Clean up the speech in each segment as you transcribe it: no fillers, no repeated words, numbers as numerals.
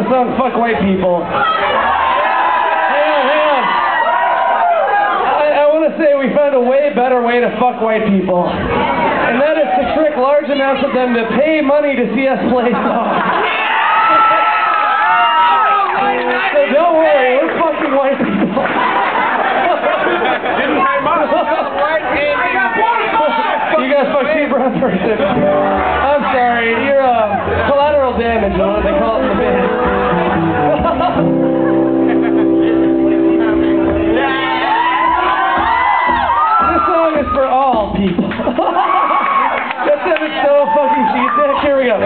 the song Fuck White People. Hang on. I want to say we found a way better way to fuck white people. And that is to trick large amounts of them to pay money to see us play songs. So don't worry, we're fucking white people. You guys fuck Steve Brown person. I'm sorry, you're collateral damage, what they call it in the band. This song is for all people. That sounded so fucking cheesy. Here we go.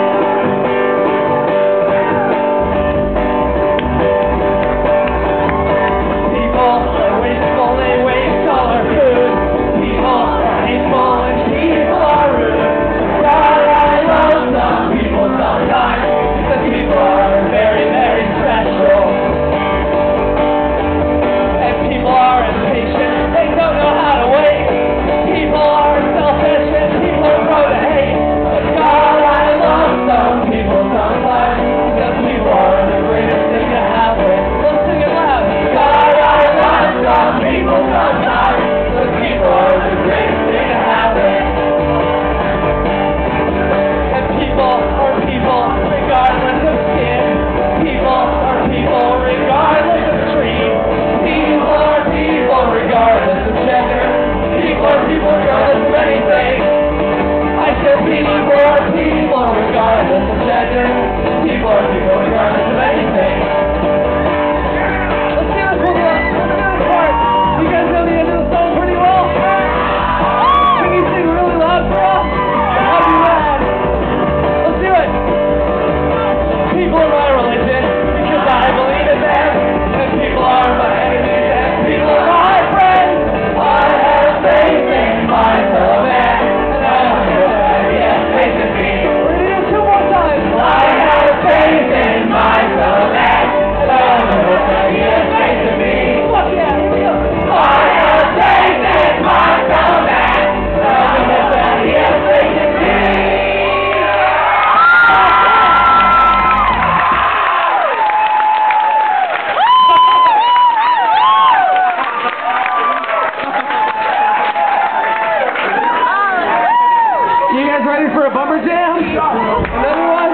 Ready for a bumper jam? Another one?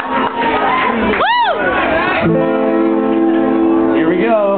Woo! Here we go.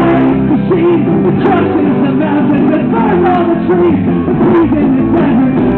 The trust is the mountains that burn all the trees, the trees in the desert.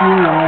Jihad.